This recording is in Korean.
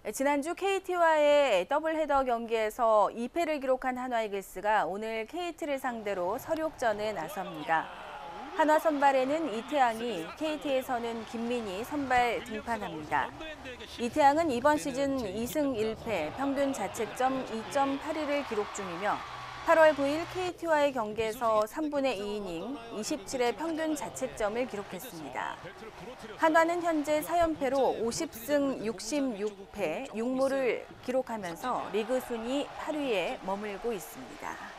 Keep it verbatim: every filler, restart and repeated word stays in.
지난주 케이티와의 더블헤더 경기에서 이 패를 기록한 한화이글스가 오늘 케이티를 상대로 설욕전에 나섭니다. 한화 선발에는 이태양이, 케이티에서는 김민희 선발 등판합니다. 이태양은 이번 시즌 이 승 일 패, 평균 자책점 이 점 팔일을 기록 중이며 팔월 구일 케이티와의 경기에서 삼분의 이 이닝 이십칠 회 평균 자책점을 기록했습니다. 한화는 현재 사 연패로 오십 승 육십육 패 육 무를 기록하면서 리그 순위 팔 위에 머물고 있습니다.